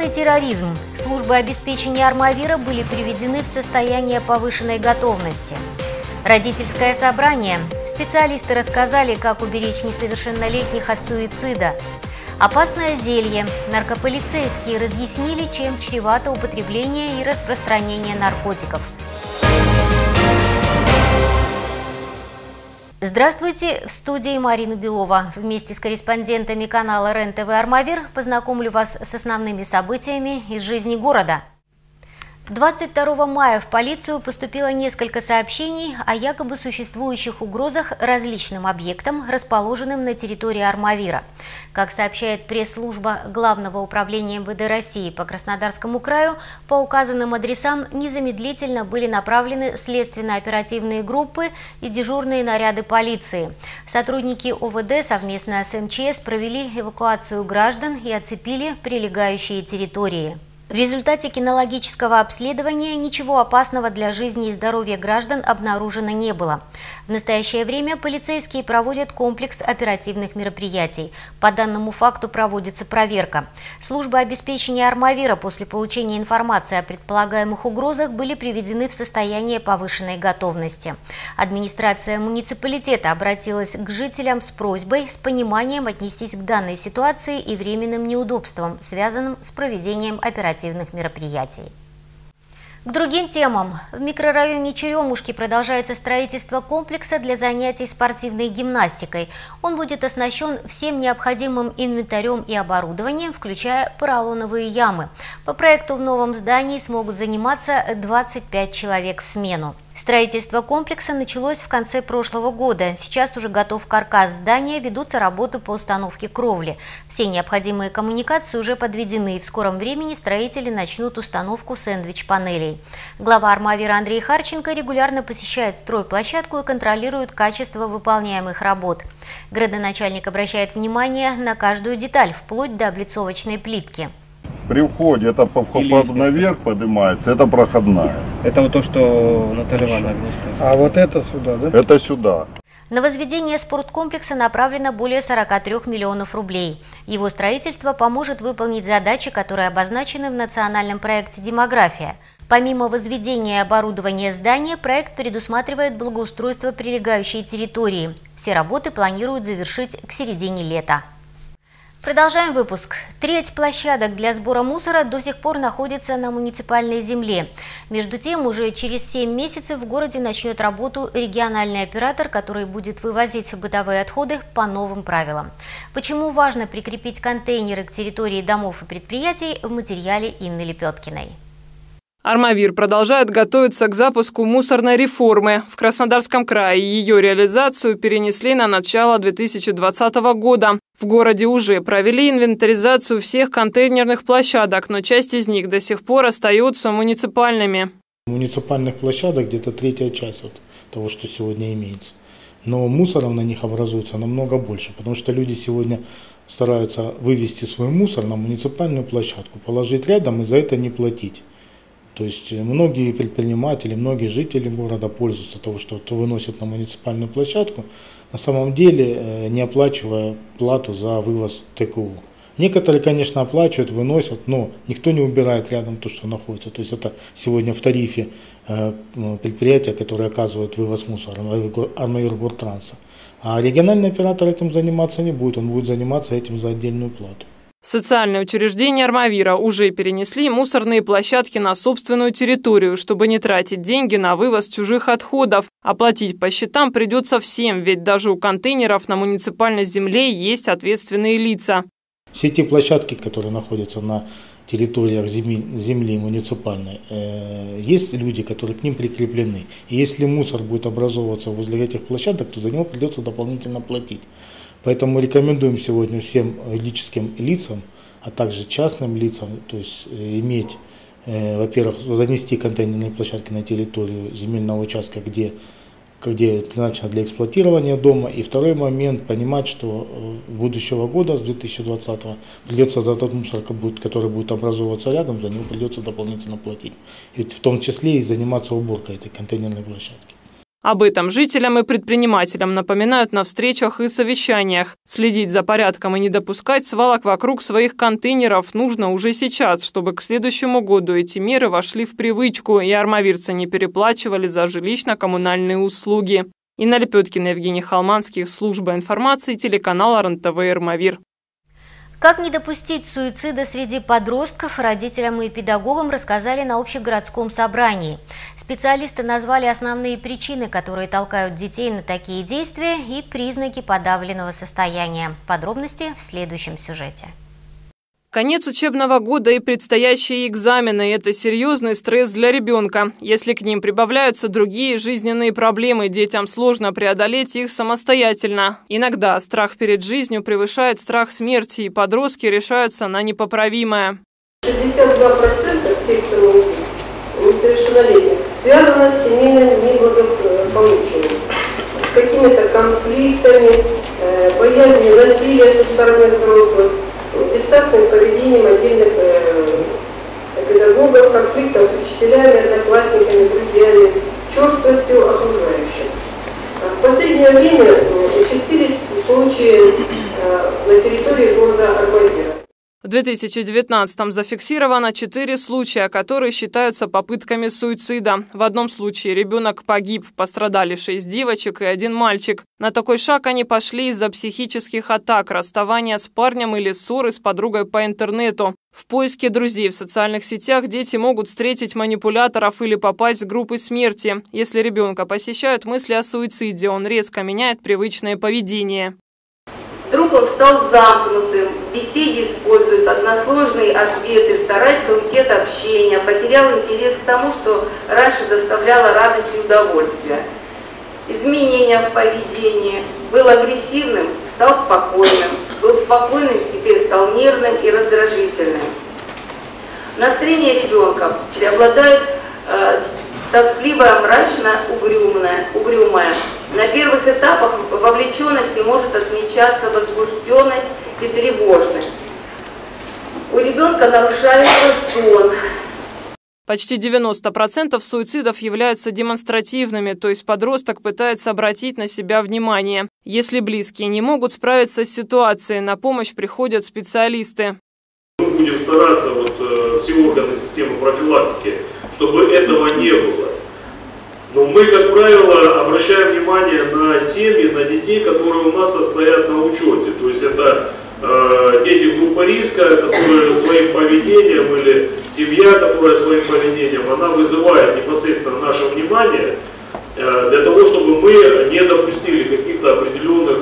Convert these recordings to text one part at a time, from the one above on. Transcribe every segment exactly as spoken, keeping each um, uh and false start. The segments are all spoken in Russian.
Вооруженный терроризм. Службы обеспечения Армавира были приведены в состояние повышенной готовности. Родительское собрание. Специалисты рассказали, как уберечь несовершеннолетних от суицида. Опасное зелье. Наркополицейские разъяснили, чем чревато употребление и распространение наркотиков. Здравствуйте, в студии Марина Белова. Вместе с корреспондентами канала РЕН-ТВ «Армавир» познакомлю вас с основными событиями из жизни города. двадцать второго мая в полицию поступило несколько сообщений о якобы существующих угрозах различным объектам, расположенным на территории Армавира. Как сообщает пресс-служба Главного управления эм вэ дэ России по Краснодарскому краю, по указанным адресам незамедлительно были направлены следственно-оперативные группы и дежурные наряды полиции. Сотрудники о вэ дэ совместно с эм че эс провели эвакуацию граждан и оцепили прилегающие территории. В результате кинологического обследования ничего опасного для жизни и здоровья граждан обнаружено не было. В настоящее время полицейские проводят комплекс оперативных мероприятий. По данному факту проводится проверка. Службы обеспечения Армавира после получения информации о предполагаемых угрозах были приведены в состояние повышенной готовности. Администрация муниципалитета обратилась к жителям с просьбой с пониманием отнестись к данной ситуации и временным неудобствам, связанным с проведением оперативных мероприятий. К другим темам. В микрорайоне Черемушки продолжается строительство комплекса для занятий спортивной гимнастикой. Он будет оснащен всем необходимым инвентарем и оборудованием, включая поролоновые ямы. По проекту в новом здании смогут заниматься двадцать пять человек в смену. Строительство комплекса началось в конце прошлого года. Сейчас уже готов каркас здания, ведутся работы по установке кровли. Все необходимые коммуникации уже подведены, и в скором времени строители начнут установку сэндвич-панелей. Глава Армавира Андрей Харченко регулярно посещает стройплощадку и контролирует качество выполняемых работ. Градоначальник обращает внимание на каждую деталь, вплоть до облицовочной плитки. При входе это по вход наверх поднимается, это проходная. Это вот то, что Наталья Ивановна ставит. А вот это сюда, да? Это сюда. На возведение спорткомплекса направлено более сорока трёх миллионов рублей. Его строительство поможет выполнить задачи, которые обозначены в национальном проекте «Демография». Помимо возведения и оборудования здания, проект предусматривает благоустройство прилегающей территории. Все работы планируют завершить к середине лета. Продолжаем выпуск. Треть площадок для сбора мусора до сих пор находится на муниципальной земле. Между тем, уже через семь месяцев в городе начнет работу региональный оператор, который будет вывозить бытовые отходы по новым правилам. Почему важно прикрепить контейнеры к территории домов и предприятий, в материале Инны Лепеткиной. Армавир продолжает готовиться к запуску мусорной реформы. В Краснодарском крае ее реализацию перенесли на начало две тысячи двадцатого года. В городе уже провели инвентаризацию всех контейнерных площадок, но часть из них до сих пор остаются муниципальными. Муниципальных площадок где-то третья часть вот того, что сегодня имеется. Но мусоров на них образуется намного больше, потому что люди сегодня стараются вывести свой мусор на муниципальную площадку, положить рядом и за это не платить. То есть многие предприниматели, многие жители города пользуются того, что выносят на муниципальную площадку, на самом деле не оплачивая плату за вывоз тэ ка у. Некоторые, конечно, оплачивают, выносят, но никто не убирает рядом то, что находится. То есть это сегодня в тарифе предприятия, которые оказывают вывоз мусора, Армавир Гортранса. А региональный оператор этим заниматься не будет, он будет заниматься этим за отдельную плату. Социальные учреждения Армавира уже перенесли мусорные площадки на собственную территорию, чтобы не тратить деньги на вывоз чужих отходов. Оплатить по счетам придется всем, ведь даже у контейнеров на муниципальной земле есть ответственные лица. Все те площадки, которые находятся на территориях земли, земли муниципальной, э, есть люди, которые к ним прикреплены. И если мусор будет образовываться возле этих площадок, то за него придется дополнительно платить. Поэтому рекомендуем сегодня всем юридическим лицам, а также частным лицам, то есть иметь, э, во-первых, занести контейнерные площадки на территорию земельного участка, где, где предназначено для эксплуатирования дома. И второй момент, понимать, что будущего года, с две тысячи двадцатого, придется за тот мусор, который будет образовываться рядом, за него придется дополнительно платить. И в том числе и заниматься уборкой этой контейнерной площадки. Об этом жителям и предпринимателям напоминают на встречах и совещаниях. Следить за порядком и не допускать свалок вокруг своих контейнеров нужно уже сейчас, чтобы к следующему году эти меры вошли в привычку и армавирцы не переплачивали за жилищно-коммунальные услуги. Инна Лепеткина, Евгений Холманский, служба информации, телеканал эр эн тэ вэ «Армавир». Как не допустить суицида среди подростков, родителям и педагогам рассказали на общегородском собрании. Специалисты назвали основные причины, которые толкают детей на такие действия, и признаки подавленного состояния. Подробности в следующем сюжете. Конец учебного года и предстоящие экзамены – это серьезный стресс для ребенка. Если к ним прибавляются другие жизненные проблемы, детям сложно преодолеть их самостоятельно. Иногда страх перед жизнью превышает страх смерти, и подростки решаются на непоправимое. шестьдесят два процента всех самоубийств несовершеннолетних связано с семейным неблагополучием, с какими-то конфликтами, боязнью насилия со стороны взрослых, бестактным поведением отдельных э, педагогов, конфликтов с учителями, одноклассниками, друзьями, черствостью окружающих. В последнее время участились случаи э, на территории города Армавира. В две тысячи девятнадцатом зафиксировано четыре случая, которые считаются попытками суицида. В одном случае ребенок погиб, пострадали шесть девочек и один мальчик. На такой шаг они пошли из-за психических атак, расставания с парнем или ссоры с подругой по интернету. В поиске друзей в социальных сетях дети могут встретить манипуляторов или попасть в группы смерти. Если ребенка посещают мысли о суициде, он резко меняет привычное поведение. Вдруг он стал замкнутым, в беседе использует односложные ответы, старается уйти от общения, потерял интерес к тому, что раньше доставляло радость и удовольствие. Изменения в поведении. Был агрессивным, стал спокойным. Был спокойным, теперь стал нервным и раздражительным. Настроение ребенка преобладает э, тоскливое, мрачно-угрюмое. угрюмое. На первых этапах вовлеченности может отмечаться возбужденность и тревожность. У ребенка нарушается сон. Почти девяносто процентов суицидов являются демонстративными, то есть подросток пытается обратить на себя внимание. Если близкие не могут справиться с ситуацией, на помощь приходят специалисты. Мы будем стараться, вот, все органы системы профилактики, чтобы этого не было. Но мы, как правило, обращаем внимание на семьи, на детей, которые у нас состоят на учете. То есть это э, дети группы риска, которые своим поведением, или семья, которая своим поведением, она вызывает непосредственно наше внимание э, для того, чтобы мы не допустили каких-то определенных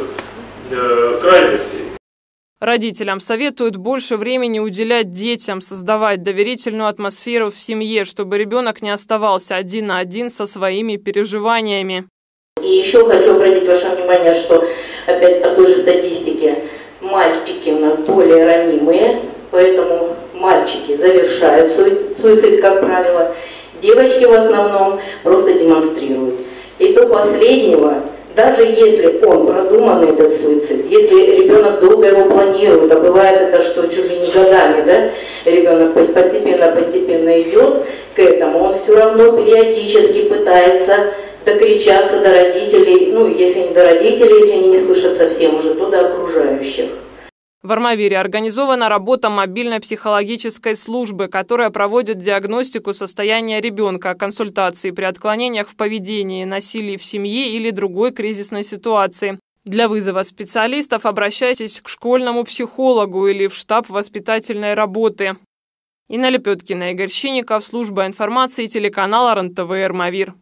э, крайностей. Родителям советуют больше времени уделять детям, создавать доверительную атмосферу в семье, чтобы ребенок не оставался один на один со своими переживаниями. И еще хочу обратить ваше внимание, что опять по той же статистике мальчики у нас более ранимые, поэтому мальчики завершают суицид, как правило. Девочки в основном просто демонстрируют. И до последнего, даже если он продуманный, этот суицид, если ребенок долго его планирует, а бывает это, что чуть ли не годами, да, ребенок постепенно-постепенно идет к этому, он все равно периодически пытается докричаться до родителей, ну, если не до родителей, если они не слышат совсем уже, то до окружающих. В Армавире организована работа мобильной психологической службы, которая проводит диагностику состояния ребенка, консультации при отклонениях в поведении, насилии в семье или другой кризисной ситуации. Для вызова специалистов обращайтесь к школьному психологу или в штаб воспитательной работы. Инна Лепеткина, Игорь Щенников, служба информации, телеканал эр эн тэ вэ «Армавир».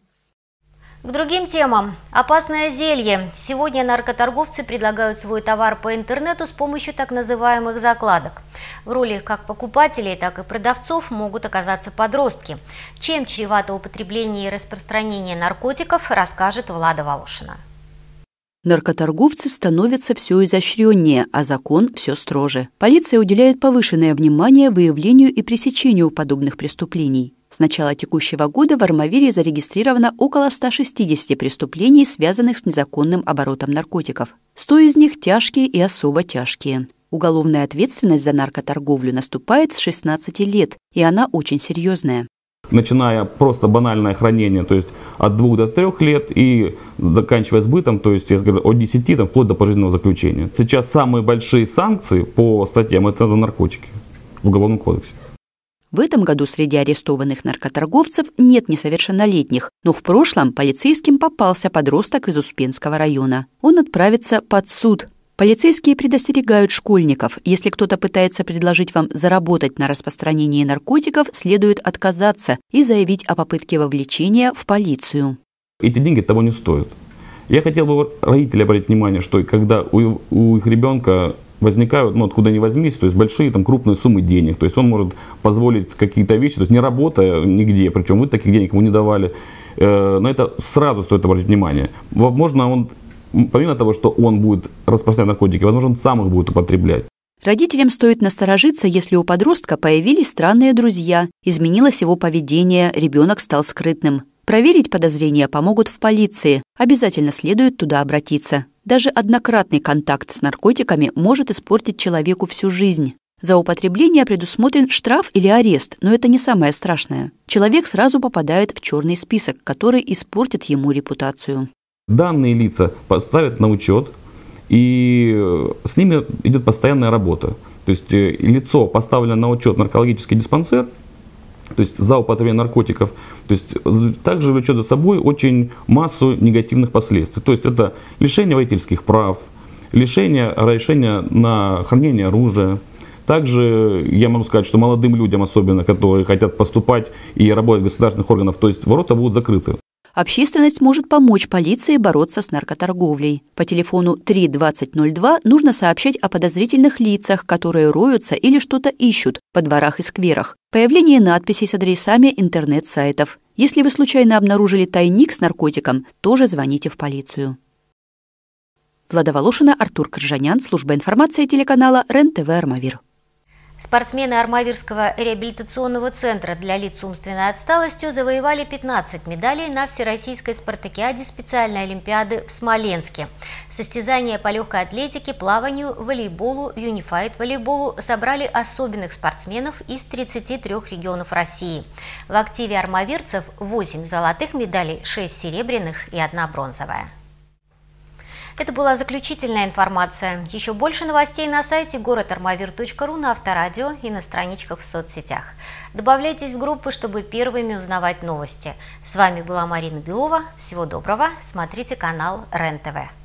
К другим темам. Опасное зелье. Сегодня наркоторговцы предлагают свой товар по интернету с помощью так называемых закладок. В роли как покупателей, так и продавцов могут оказаться подростки. Чем чревато употребление и распространение наркотиков, расскажет Влада Волошина. Наркоторговцы становятся все изощреннее, а закон все строже. Полиция уделяет повышенное внимание выявлению и пресечению подобных преступлений. С начала текущего года в Армавире зарегистрировано около ста шестидесяти преступлений, связанных с незаконным оборотом наркотиков. сто из них тяжкие и особо тяжкие. Уголовная ответственность за наркоторговлю наступает с шестнадцати лет, и она очень серьезная. начиная просто банальное хранение, то есть от двух до трех лет, и заканчивая сбытом, то есть я говорю, от десяти там, вплоть до пожизненного заключения. Сейчас самые большие санкции по статьям – это за наркотики в Уголовном кодексе. В этом году среди арестованных наркоторговцев нет несовершеннолетних, но в прошлом полицейским попался подросток из Успенского района. Он отправится под суд. Полицейские предостерегают школьников. Если кто-то пытается предложить вам заработать на распространении наркотиков, следует отказаться и заявить о попытке вовлечения в полицию. Эти деньги того не стоят. Я хотел бы родителям обратить внимание, что когда у, у их ребенка возникают, ну, откуда ни возьмись, то есть большие, там, крупные суммы денег. То есть он может позволить какие-то вещи, то есть не работая нигде, причем вы таких денег ему не давали. Э, на это сразу стоит обратить внимание. Возможно, он, помимо того, что он будет распространять наркотики, возможно, он сам их будет употреблять. Родителям стоит насторожиться, если у подростка появились странные друзья, изменилось его поведение, ребенок стал скрытным. Проверить подозрения помогут в полиции. Обязательно следует туда обратиться. Даже однократный контакт с наркотиками может испортить человеку всю жизнь. За употребление предусмотрен штраф или арест, но это не самое страшное. Человек сразу попадает в черный список, который испортит ему репутацию. Данные лица поставят на учет, и с ними идет постоянная работа. То есть лицо поставлено на учет в наркологический диспансер, то есть за употребление наркотиков, то есть также влечет за собой очень массу негативных последствий. То есть это лишение водительских прав, лишение разрешения на хранение оружия. Также я могу сказать, что молодым людям, особенно, которые хотят поступать и работать в государственных органах, то есть ворота будут закрыты. Общественность может помочь полиции бороться с наркоторговлей. По телефону три двадцать ноль два нужно сообщать о подозрительных лицах, которые роются или что-то ищут по дворах и скверах. Появление надписей с адресами интернет-сайтов. Если вы случайно обнаружили тайник с наркотиком, тоже звоните в полицию. Влада Волошина, Артур Коржанян, служба информации телеканала РЕН-ТВ «Армавир». Спортсмены Армавирского реабилитационного центра для лиц с умственной отсталостью завоевали пятнадцать медалей на Всероссийской спартакиаде специальной олимпиады в Смоленске. Состязания по легкой атлетике, плаванию, волейболу, юнифайд-волейболу собрали особенных спортсменов из тридцати трёх регионов России. В активе армавирцев восемь золотых медалей, шесть серебряных и одна бронзовая. Это была заключительная информация. Еще больше новостей на сайте город армавир точка ру, на Авторадио и на страничках в соцсетях. Добавляйтесь в группы, чтобы первыми узнавать новости. С вами была Марина Белова. Всего доброго. Смотрите канал РЕН-ТВ.